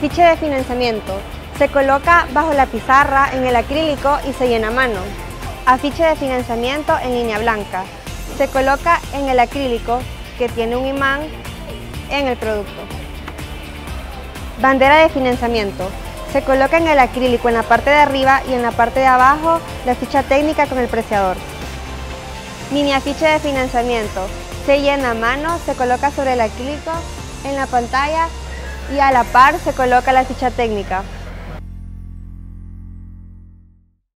Ficha de financiamiento. Se coloca bajo la pizarra en el acrílico y se llena a mano. Afiche de financiamiento en línea blanca. Se coloca en el acrílico que tiene un imán en el producto. Bandera de financiamiento. Se coloca en el acrílico en la parte de arriba y en la parte de abajo la ficha técnica con el preciador. Mini afiche de financiamiento. Se llena a mano, se coloca sobre el acrílico en la pantalla y a la par se coloca la ficha técnica.